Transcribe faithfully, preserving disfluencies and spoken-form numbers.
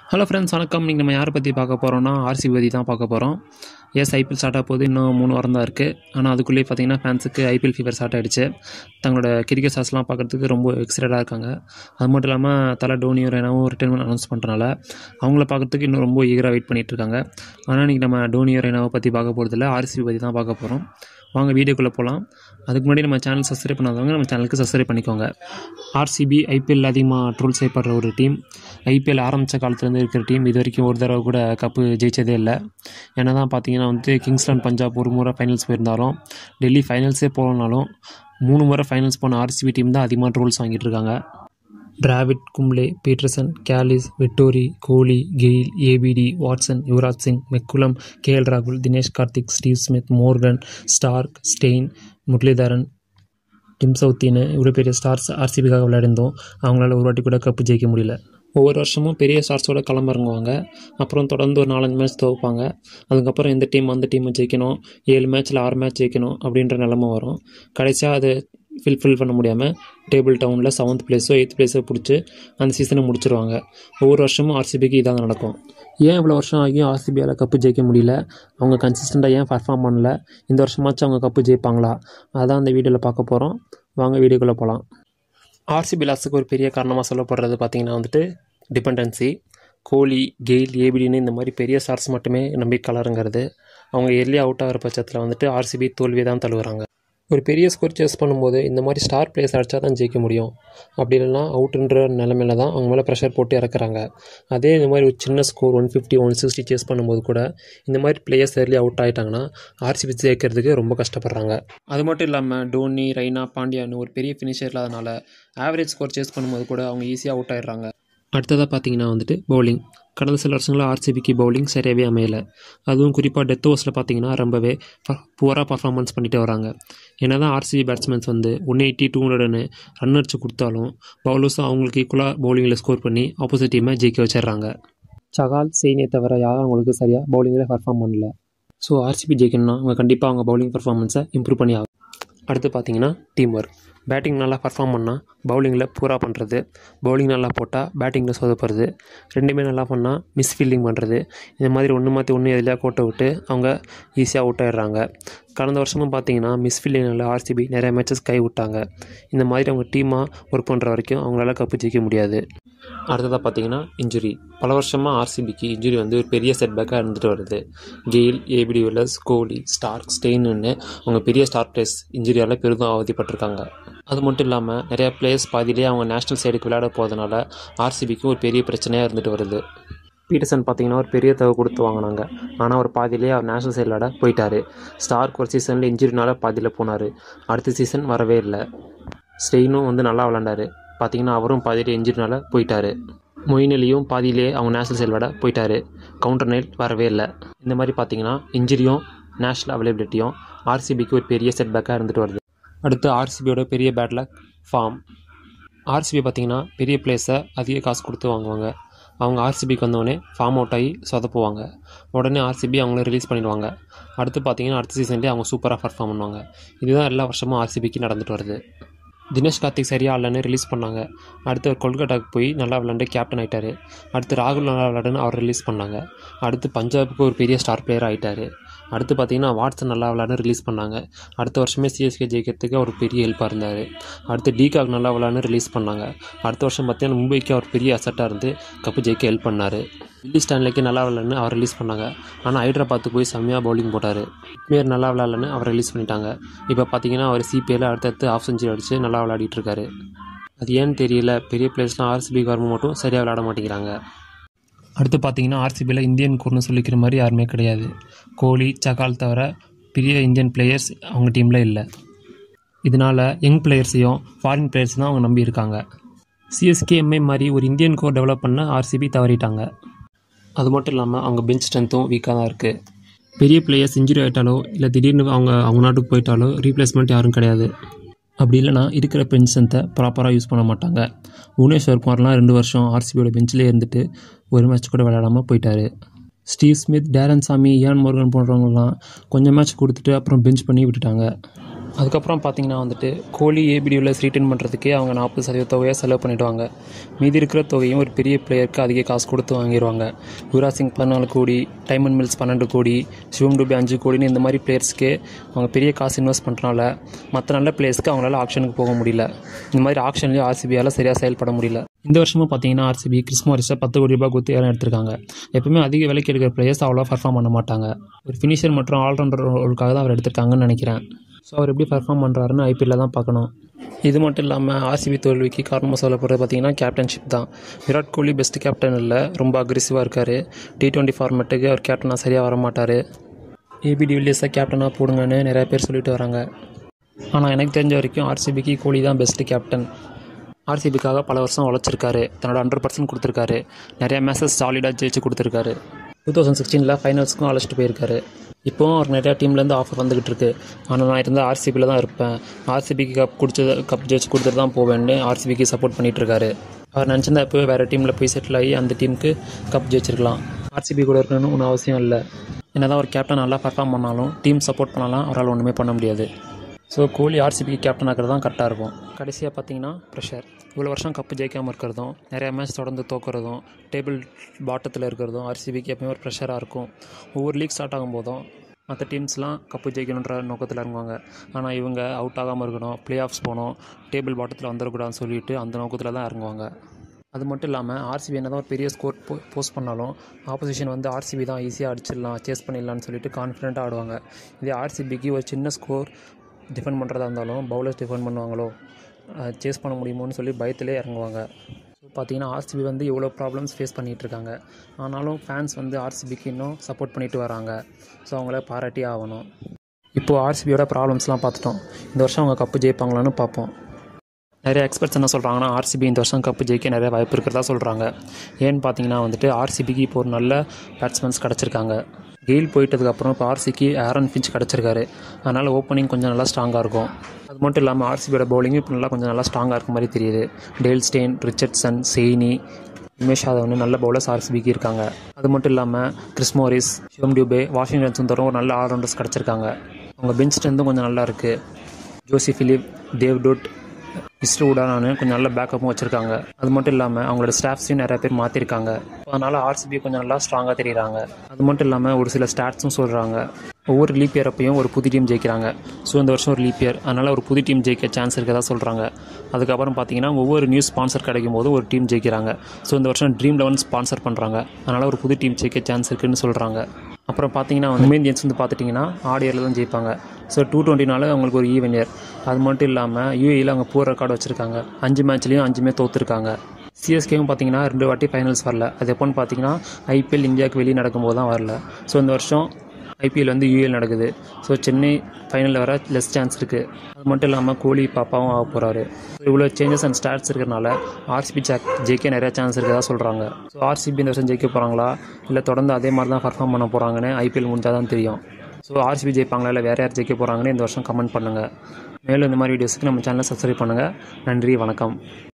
Hello friends, வணக்கம். நீங்கள் நம்ம யாரை பற்றி பார்க்க போகிறோம்னா ஆர்சிபி பற்றி தான் பார்க்க போகிறோம். எஸ், ஐபிஎல் ஸ்டார்ட் ஆக போகுது. இன்னும் மூணு வாரம் தான் இருக்குது. ஆனால் அதுக்குள்ளேயே பார்த்தீங்கன்னா ஃபேன்ஸுக்கு ஐபிஎல் ஃபீவர் ஸ்டார்ட் ஆகிடுச்சு. தங்களோட கிரிக்கெட் ஸ்டார்ஸ்லாம் பார்க்குறதுக்கு ரொம்ப எக்ஸைட்டடாக இருக்காங்க. அது மட்டும் இல்லாமல் தலை டோனியும் ரெனாவும் ரிட்டைர்மெண்ட் அனௌன்ஸ் பண்ணுறனால அவங்கள பார்க்குறதுக்கு இன்னும் ரொம்ப ஈகராக வெயிட் பண்ணிகிட்டு இருக்காங்க. ஆனால் இன்றைக்கி நம்ம டோனியும் ரெனாவை பற்றி பார்க்க போகிறதில்ல, ஆர்சிபி பற்றி தான் பார்க்க போகிறோம். வாங்க வீடியோக்குள்ளே போகலாம். அதுக்கு முன்னாடி நம்ம சேனல் சப்ஸ்கிரைப் பண்ணாதவங்க நம்ம சேனலுக்கு சப்ஸ்கிரைப் பண்ணிக்கோங்க. ஆர்சிபி ஐபிஎல் அதிகமாக ட்ரோல் செய்யப்படுற ஒரு டீம். ஐபிஎல் ஆரம்பித்த காலத்துலேருந்து இருக்கிற டீம். இது வரைக்கும் ஒரு தடவை கூட கப்பு ஜெயிச்சதே இல்லை. ஏன்னா தான் பார்த்தீங்கன்னா வந்து கிங்ஸ்லாந்து பஞ்சாப் ஒரு முறை ஃபைனல்ஸ் போயிருந்தாலும், டெல்லி ஃபைனல்ஸே போகலனாலும் மூணு முறை ஃபைனல்ஸ் போன ஆர்சிபி டீம் தான் அதிகமாக ட்ரோல்ஸ் வாங்கிட்டு இருக்காங்க. Dravid, Kumble, Pietersen, Kallis, Vettori, Kohli, Gayle, ABD, Watson, Yuvraj Singh, McCullum, KL ராகுல், Dinesh Karthik, Steve Smith, Morgan, Starc, Steyn, Muralitharan, Tim சவுத்தின்னு இவ்வளோ பெரிய ஸ்டார்ஸ் ஆர்சிபிக்காக விளையாடிருந்தோம். அவங்களால ஒரு வாட்டி கூட கப்பு ஜெயிக்க முடியல. ஒவ்வொரு வருஷமும் பெரிய ஸ்டார்ஸோட களமிறங்குவாங்க. அப்புறம் தொடர்ந்து ஒரு நாலஞ்சு மேட்ச் துவப்பாங்க. அதுக்கப்புறம் இந்த டீம் அந்த டீமை ஜெயிக்கணும், ஏழு மேட்ச்சில் ஆறு மேட்ச் ஜெயிக்கணும் அப்படின்ற நிலமை வரும். கடைசியாக அது ஃபில்ஃபில் பண்ண முடியாமல் டேபிள் டவுனில் செவன்த் பிளேஸோ எயித் பிளேஸோ பிடிச்சி அந்த சீசனை முடிச்சிருவாங்க. ஒவ்வொரு வருஷமும் ஆர்சிபிக்கு இதாக நடக்கும். ஏன் இவ்வளோ வருஷம் ஆகியும் ஆர்சிபியால் கப்பு ஜெயிக்க முடியல? அவங்க கன்சிஸ்டண்ட்டாக ஏன் பர்ஃபார்ம் பண்ணல? இந்த வருஷமாச்சும் அவங்க கப்பு ஜெயிப்பாங்களா? அதான் அந்த வீடியோவில் பார்க்க போகிறோம். வாங்க வீடியோக்குள்ளே போகலாம். ஆர்சிபி லாஸுக்கு ஒரு பெரிய காரணமாக சொல்லப்படுறது பார்த்திங்கன்னா வந்துட்டு டிபெண்டன்சி. கோலி, கெயில், ஏபிடின்னு இந்த மாதிரி பெரிய ஸ்டார்ஸ் மட்டுமே நம்பி கலருங்கிறது. அவங்க எர்லி அவுட் ஆகிற பட்சத்தில் வந்துட்டு ஆர்சிபி தோல்வியை தான் தழுவுறாங்க. ஒரு பெரிய ஸ்கோர் சேஸ் பண்ணும்போது இந்த மாதிரி ஸ்டார் பிளேயர்ஸ் அடித்தா தான் ஜெயிக்க முடியும். அப்படி இல்லைனா அவுட்டுன்ற நிலமையில தான் அவங்க மேலே ப்ரெஷர் போட்டு இறக்குறாங்க. அதே இந்த மாதிரி ஒரு சின்ன score one fifty one sixty chase பண்ணும்போது கூட இந்த மாதிரி பிளேயர்ஸ் எர்லி அவுட் ஆகிட்டாங்கன்னா ஆர்சிபி ஜெயிக்கிறதுக்கு ரொம்ப கஷ்டப்படுறாங்க. அது மட்டும் இல்லாமல் டோனி, ரெய்னா, பாண்டியான்னு ஒரு பெரிய ஃபினிஷர் இல்லாதனால ஆவரேஜ் ஸ்கோர் சேஸ் பண்ணும்போது கூட அவங்க ஈஸியாக அவுட் ஆகிடுறாங்க. அடுத்ததாக பார்த்தீங்கன்னா வந்துட்டு பவுலிங். கடந்த சில வருஷங்களில் ஆர்சிபிக்கு பவுலிங் சரியாகவே அமையலை. அதுவும் குறிப்பாக டெத் ஓவர்ஸில் பார்த்தீங்கன்னா ரொம்பவே புவராக பர்ஃபார்மன்ஸ் பண்ணிட்டு வராங்க. ஏன்னா தான் ஆர்சிபி பேட்ஸ்மேன்ஸ் வந்து ஒன் எயிட்டி டூ ஹண்ட்ரட்னு ரன் அடிச்சு கொடுத்தாலும் பவுலர்ஸும் அவங்களுக்கு ஈக்குவலாக பவுலிங்கில் ஸ்கோர் பண்ணி ஆப்போசிட் டீமை ஜெயிக்க வச்சிடுறாங்க. சகால், செயினை தவிர யாரும் அவங்களுக்கு சரியாக பவுலிங்கில் பர்ஃபார்ம் பண்ணல. ஸோ ஆர்சிபி ஜெயிக்கணும்னா அவங்க கண்டிப்பாக அவங்க பவுலிங் பர்ஃபார்மன்ஸை இம்ப்ரூவ் பண்ணி ஆகும். அடுத்து பார்த்தீங்கன்னா டீம் ஒர்க். பேட்டிங் நல்லா பர்ஃபார்ம் பண்ணால் பவுலிங்கில் பூரா பண்ணுறது, பவுலிங் நல்லா போட்டால் பேட்டிங்கில் சொதப்படுறது, ரெண்டுமே நல்லா பண்ணால் மிஸ் ஃபீல்டிங் பண்ணுறது, இந்த மாதிரி ஒன்று மாற்றி ஒன்று எதிலையாக கோட்டை விட்டு அவங்க ஈஸியாக அவுட் ஆகிடுறாங்க. கடந்த வருஷமும் பார்த்தீங்கன்னா மிஸ் ஃபீல்டிங்கில் ஆர்சிபி நிறைய மேட்சஸ் கை விட்டாங்க. இந்த மாதிரி அவங்க டீமாக ஒர்க் பண்ணுற வரைக்கும் அவங்களால கப்பு ஜெயிக்க முடியாது. அடுத்ததாக பார்த்தீங்கன்னா இன்ஜுரி. பல வருஷமாக ஆர்சிபிக்கு இன்ஜுரி வந்து ஒரு பெரிய செட்பேக்காக இருந்துட்டு வருது. Gayle, ABD Villiers, Kohli, Starc, ஸ்டெயின்னு அவங்க பெரிய ஸ்டார் பிளேயர்ஸ் இன்ஜுரியால் பெரிதும் அவதிப்பட்டிருக்காங்க. அது மட்டும் இல்லாமல் நிறையா பிளேயர்ஸ் பாதியிலே அவங்க நேஷனல் சைடுக்கு விளையாட போகிறதுனால ஆர்சிபிக்கு ஒரு பெரிய பிரச்சனையாக இருந்துட்டு வருது. பீட்டர்சன் பார்த்தீங்கன்னா ஒரு பெரிய தொகை கொடுத்து வாங்கினாங்க. ஆனால் ஒரு பாதியிலே அவர் நேஷனல் சைடு விளையாட போயிட்டார். ஸ்டார்க் ஒரு சீசனில் இன்ஜுரினால பாதியில் போனார். அடுத்த சீசன் வரவே இல்லை. ஸ்டெயினும் வந்து நல்லா விளாண்டார். பார்த்தீங்கன்னா அவரும் பாதியிலே இன்ஜுரினால போயிட்டார். மொயின் அலியும் பாதியிலே அவங்க நேஷனல் சைடு விளையாட போயிட்டார். கவுண்டர் நைட் வரவே இல்லை. இந்த மாதிரி பார்த்தீங்கன்னா இன்ஜுரியும் நேஷனல் அவைலபிலிட்டியும் ஆர்சிபிக்கு ஒரு பெரிய செட்பேக்காக இருந்துட்டு வருது. அடுத்து ஆர்சிபியோட பெரிய பேட் லக் ஃபார்ம். ஆர்சிபி பார்த்திங்கன்னா பெரிய பிளேஸை அதிக காசு கொடுத்து வாங்குவாங்க. அவங்க ஆர்சிபிக்கு வந்தோடனே ஃபார்ம் அவுட் ஆகி சொதப்புவாங்க. உடனே ஆர்சிபி அவங்கள ரிலீஸ் பண்ணிடுவாங்க. அடுத்து பார்த்திங்கன்னா அடுத்த சீசன்லேயே அவங்க சூப்பராக பர்ஃபார்ம் பண்ணுவாங்க. இதுதான் எல்லா வருஷமும் ஆர்சிபிக்கு நடந்துட்டு வருது. தினேஷ் கார்த்திக் சரியாக இல்லைன்னு ரிலீஸ் பண்ணாங்க. அடுத்து அவர் கொல்கட்டாவுக்கு போய் நல்லா விளாண்டு கேப்டன் ஆகிட்டார். அடுத்து ராகுல் நல்லா விளாடுன்னு அவர் ரிலீஸ் பண்ணாங்க. அடுத்து பஞ்சாபுக்கு ஒரு பெரிய ஸ்டார் பிளேயர் ஆகிட்டார். அடுத்து பார்த்தீங்கன்னா வாட்சன் நல்லா விளாடுன்னு ரிலீஸ் பண்ணாங்க. அடுத்த வருஷமே சிஎஸ்கே ஜெயிக்கிறதுக்கு அவர் பெரிய ஹெல்ப்பாக இருந்தார். அடுத்து டிகாக் நல்லா விளாடுன்னு ரிலீஸ் பண்ணாங்க. அடுத்த வருஷம் பார்த்தீங்கன்னா மும்பைக்கு அவர் பெரிய அசட்டாக இருந்து கப்பு ஜெயிக்க ஹெல்ப் பண்ணார். வில்லி ஸ்டான்லேக்கு நல்லா விளாடுன்னு அவர் ரிலீஸ் பண்ணாங்க. ஆனால் ஹைதராபாத்துக்கு போய் செம்மையாக பவுலிங் போட்டார். மேர் நல்லா விளாட்லன்னு அவர் ரிலீஸ் பண்ணிட்டாங்க. இப்போ பார்த்தீங்கன்னா அவர் சிபிஎல்ல அடுத்தடுத்து ஆஃப் செஞ்சுரி அடித்து நல்லா விளையாடிட்டு இருக்காரு. அது ஏன்னு தெரியல, பெரிய பிளேயர்ஸ்லாம் ஆர்சிபி கவர்மெண்ட் மட்டும் சரியாக விளையாட மாட்டேங்கிறாங்க. அடுத்து பார்த்தீங்கன்னா ஆர்சிபியில் இந்தியன் கோர்னு சொல்லிக்கிற மாதிரி யாருமே கிடையாது. கோலி, சகால் தவிர பெரிய இந்தியன் பிளேயர்ஸ் அவங்க டீமில் இல்லை. இதனால் யங் பிளேயர்ஸையும் ஃபாரின் பிளேயர்ஸ் தான் அவங்க நம்பி இருக்காங்க. சிஎஸ்கே, எம்ஐ மாதிரி ஒரு இந்தியன் கோர் டெவலப் பண்ண ஆர்சிபி தவறிட்டாங்க. அது மட்டும் இல்லாமல் அவங்க பெஞ்ச் ஸ்ட்ரென்த்தும் வீக்காக தான் இருக்குது. பெரிய பிளேயர்ஸ் இன்ஜுரி ஆகிட்டாலோ இல்லை திடீர்னு அவங்க அவங்க நாட்டுக்கு போயிட்டாலோ ரீப்ளேஸ்மெண்ட் யாரும் கிடையாது. அப்படி இல்லைனா இருக்கிற பெஞ்ச் ஸ்ட்ரென்த்தை ப்ராப்பராக யூஸ் பண்ண மாட்டாங்க. புவனேஸ்வர் குமார்லாம் ரெண்டு வருஷம் ஆர்சிபியோட பெஞ்சிலே இருந்துட்டு ஒரு மேட்ச் கூட விளையாடாமல் போயிட்டார். Steve Smith, Daren Sammy, Eoin Morgan போன்றவங்கலாம் கொஞ்சம் மேட்ச் கொடுத்துட்டு அப்புறம் பெஞ்ச் பண்ணி விட்டுட்டாங்க. அதுக்கப்புறம் பார்த்தீங்கன்னா வந்துட்டு கோலி ஏபிடியில் ரீட்டைன் பண்ணுறதுக்கே அவங்க நாற்பது சதவீத தொகையை செலவு பண்ணிவிடுவாங்க. மீதி இருக்கிற தொகையும் ஒரு பெரிய பிளேயருக்கு அதிக காசு கொடுத்து வாங்கிடுவாங்க. யுவராஜ் சிங் பதினாலு கோடி, டைமண்ட் மில்ஸ் பன்னெண்டு கோடி, சிவம் டுபே அஞ்சு கோடின்னு இந்த மாதிரி பிளேயர்ஸ்க்கு அவங்க பெரிய காசு இன்வெஸ்ட் பண்ணுறனால மற்ற நல்ல பிளேயர்ஸ்க்கு அவங்களால ஆக்ஷனுக்கு போக முடியல. இந்த மாதிரி ஆக்ஷன்லேயும் ஆர்சிபியால் சரியாக செயல்பட முடியல. இந்த வருஷமும் பார்த்தீங்கன்னா ஆர்சிபி கிறிஸ் மாரிஸை பத்து கோடி ரூபாய் கொடுத்து யாரும் எடுத்திருக்காங்க. எப்பவுமே அதிக விலைக்கு எடுக்கிற பிளேயர்ஸ் அவ்வளோ பர்ஃபார்ம் பண்ண மாட்டாங்க. ஒரு ஃபினிஷர் மற்றும் ஆல்ரவுண்டர் ரோலுக்காக தான் அவர் எடுத்திருக்காங்கன்னு நினைக்கிறேன். ஸோ அவர் எப்படி பர்ஃபார்ம் பண்ணுறாருன்னு ஐபிஎல்ல தான் பார்க்கணும். இது மட்டும் இல்லாமல் ஆர்சிபி தோல்விக்கு காரணமாக சொல்லப்படுறது பார்த்தீங்கன்னா கேப்டன்ஷிப் தான். விராட் கோலி பெஸ்ட் கேப்டன் இல்லை, ரொம்ப அக்ரெசிவாக இருக்கார். டி டுவெண்ட்டி ஃபார்மேட்டுக்கு அவர் கேப்டனாக சரியாக வர மாட்டார். ஏபி டிவிலியர்ஸை கேப்டனாக போடுங்கன்னு நிறைய பேர் சொல்லிட்டு வராங்க. ஆனால் எனக்கு தெரிஞ்ச வரைக்கும் ஆர்சிபிக்கு கோலி தான் பெஸ்ட்டு கேப்டன். ஆர்சிபிக்காக பல வருஷம் உழைச்சிருக்காரு, தன்னோட ஹண்ட்ரட் பர்சன்ட் கொடுத்துருக்காரு, நிறையா மேட்சஸ் சாலிடாக ஜெயிச்சு கொடுத்துருக்காரு. டூ தௌசண்ட் சிக்ஸ்டீனில் ஃபைனல்ஸுக்கும் அழைச்சிட்டு போயிருக்காரு. இப்போவும் அவருக்கு நிறையா டீம்லேருந்து ஆஃபர் வந்துகிட்டு இருக்கு. ஆனால் நான் இருந்தால் ஆர்சிபியில் தான் இருப்பேன், ஆர்சிபிக்கு கப் குடிச்சது கப் ஜெயிச்சு கொடுத்துட்டு தான் போவேன்னு ஆர்சிபிக்கு சப்போர்ட் பண்ணிகிட்ருக்காரு. அவர் நினச்சிருந்தா இப்போவே வேறு டீமில் போய் செட்டில் ஆகி அந்த டீமுக்கு கப் ஜெயிச்சிருக்கலாம். ஆர்சிபி கூட இருக்கணும்னு ஒன்றும் அவசியம் இல்லை. என்ன தான் ஒரு கேப்டன் நல்லா பர்ஃபார்ம் பண்ணாலும் டீம் சப்போர்ட் பண்ணலாம் அவரால் ஒன்றுமே பண்ண முடியாது. ஸோ கோலி ஆர்சிபிக்கு கேப்டன் ஆகிறது தான் கரெக்டாக இருக்கும். கடைசியாக பார்த்தீங்கன்னா ப்ரெஷர். இவ்வளோ வருஷம் கப்பு ஜெயிக்காமல் இருக்கிறதும், நிறையா மேட்ச் தொடர்ந்து தோக்கிறதும், டேபிள் பாட்டத்தில் இருக்கிறதும் ஆர்சிபிக்கு எப்பவுமே ஒரு ப்ரெஷராக இருக்கும். ஒவ்வொரு லீக் ஸ்டார்ட் ஆகும் போதும் மற்ற டீம்ஸ்லாம் கப்பு ஜெயிக்கணுன்ற நோக்கத்தில் இறங்குவாங்க. ஆனால் இவங்க அவுட் ஆகாமல் இருக்கணும், ப்ளே ஆஃப்ஸ் போகணும், டேபிள் பாட்டத்தில் வந்துடக்கூடாதுன்னு சொல்லிட்டு அந்த நோக்கத்தில் தான் இறங்குவாங்க. அது மட்டும் இல்லாமல் ஆர்சிபி என்ன தான் ஒரு பெரிய ஸ்கோர் போ போஸ்ட் பண்ணாலும் ஆப்போசிஷன் வந்து ஆர்சிபி தான் ஈஸியாக அடிச்சிடலாம், சேஸ் பண்ணிடலான்னு சொல்லிட்டு கான்ஃபிடென்ட்டாக ஆடுவாங்க. இதே ஆர்சிபிக்கு ஒரு சின்ன ஸ்கோர் டிஃபெண்ட் பண்ணுறதா இருந்தாலும் பவுலர்ஸ் டிஃபெண்ட் பண்ணுவாங்களோ, சேஸ் பண்ண முடியுமோன்னு சொல்லி பயத்திலே இறங்குவாங்க. ஸோ பார்த்தீங்கன்னா ஆர்சிபி வந்து இவ்வளோ ப்ராப்ளம்ஸ் ஃபேஸ் பண்ணிகிட்ருக்காங்க. ஆனாலும் ஃபேன்ஸ் வந்து ஆர்சிபிக்கு இன்னும் சப்போர்ட் பண்ணிட்டு வராங்க. ஸோ அவங்கள பாராட்டி ஆகணும். இப்போது ஆர்சிபியோட ப்ராப்ளம்ஸ்லாம் பார்த்துட்டோம். இந்த வருஷம் அவங்க கப்பு ஜெயிப்பாங்களான்னு பார்ப்போம். நிறைய எக்ஸ்பர்ட்ஸ் என்ன சொல்கிறாங்கன்னா ஆர்சிபி இந்த வருஷம் கப்பு ஜெயிக்க நிறைய வாய்ப்பு இருக்கிறதா சொல்கிறாங்க. ஏன்னு பார்த்தீங்கன்னா வந்துட்டு ஆர்சிபிக்கு இப்போ ஒரு நல்ல பேட்ஸ்மேன்ஸ் கிடச்சிருக்காங்க. கெயில் போயிட்டதுக்கப்புறம் இப்போ ஆர்சிக்கு ஆரன் ஃபின்ச் கிடச்சிருக்காரு. அதனால் ஓப்பனிங் கொஞ்சம் நல்லா ஸ்ட்ராங்காக இருக்கும். அது மட்டும் இல்லாமல் ஆர்சிபியோட பவுலிங்கும் இப்போ நல்லா கொஞ்சம் நல்லா ஸ்ட்ராங்காக இருக்க மாதிரி தெரியுது. Dale Steyn, Richardson, Saini, Umesh யாதவ்னு நல்ல பவுலர்ஸ் ஆர்சிபிக்கு இருக்காங்க. அது மட்டும் இல்லாமல் Chris Morris, Shivam Dube, Washington சுந்தரும் ஒரு நல்ல ஆல்ரவுண்டர்ஸ் கிடச்சிருக்காங்க. அவங்க பெஞ்ச் ஸ்ட்ரென்த்தும் கொஞ்சம் நல்லா இருக்குது. ஜோசி ஃபிலிப், தேவ் டூட், இஸ்ரூடானு கொஞ்சம் நல்ல பேக்கப்பும் வச்சுருக்காங்க. அது மட்டும் இல்லாமல் அவங்களோட ஸ்டாஃப்ஸையும் நிறைய பேர் மாற்றிருக்காங்க. அதனால் ஆர்சிபி கொஞ்சம் நல்லா ஸ்ட்ராங்காக தெரியுறாங்க. அது மட்டும் இல்லாமல் ஒரு சில ஸ்டாட்ஸும் சொல்கிறாங்க. ஒவ்வொரு லீப் இயர் அப்பையும் ஒரு புது டீம் ஜெயிக்கிறாங்க. ஸோ இந்த வருஷம் ஒரு லீப் இயர், அதனால் ஒரு புது டீம் ஜெயிக்க சான்ஸ் இருக்கதா சொல்கிறாங்க. அதுக்கப்புறம் பார்த்தீங்கன்னா ஒவ்வொரு நியூ ஸ்பான்சர் கிடைக்கும் போது ஒரு டீம் ஜெயிக்கிறாங்க. ஸோ இந்த வருஷம் ட்ரீம் லெவன் ஸ்பான்சர் பண்ணுறாங்க, அதனால் ஒரு புது டீம் ஜெயிக்க சான்ஸ் இருக்குதுன்னு சொல்கிறாங்க. அப்புறம் பார்த்தீங்கன்னா மும்பை இந்தியன்ஸ் வந்து பார்த்துட்டிங்கன்னா ஆட் இயரில் தான் ஜெயிப்பாங்க. ஸோ டூ டுவெண்ட்டினால அவங்களுக்கு ஒரு ஈவன் இயர். அது மட்டும் இல்லாமல் யூஏயில் அவங்க பூர் ரெக்கார்டு வச்சுருக்காங்க. அஞ்சு மேட்ச்லேயும் அஞ்சுமே தோற்றுருக்காங்க. சிஎஸ்கேவும் பார்த்தீங்கன்னா ரெண்டு வாட்டி ஃபைனல்ஸ் வரல. அது எப்போன்னு பார்த்தீங்கன்னா ஐபிஎல் இந்தியாவுக்கு வெளியே நடக்கும்போது தான் வரல. ஸோ இந்த வருஷம் ஐபிஎல் வந்து யூஏல் நடக்குது. ஸோ சென்னை ஃபைனலில் வர லெஸ் சான்ஸ் இருக்குது. அது மட்டும் இல்லாமல் கோலி பாப்பாவும் ஆக போகிறாரு. இவ்வளோ சேஞ்சஸ் அண்ட் ஸ்டாட்ஸ் இருக்கிறனால ஆர்சிபி ஜாக் ஜெயிக்க நிறைய சான்ஸ் இருக்கிறதா சொல்கிறாங்க. ஸோ ஆர்சிபி இந்த வருஷம் ஜெயிக்க போகிறாங்களா இல்லை தொடர்ந்து அதே மாதிரி தான் பர்ஃபார்ம் பண்ண போகிறாங்கன்னு ஐபிஎல் முடிஞ்சால் தான் தெரியும். ஸோ ஆர்சிபி ஜெயிப்பாங்களா இல்லை வேறு யார் ஜெயிக்க போகிறாங்கன்னு இந்த வருஷம் கமெண்ட் பண்ணுங்கள். மேலும் இந்த மாதிரி வீடியோஸுக்கு நம்ம சேனலை சப்ஸ்கிரைப் பண்ணுங்கள். நன்றி, வணக்கம்.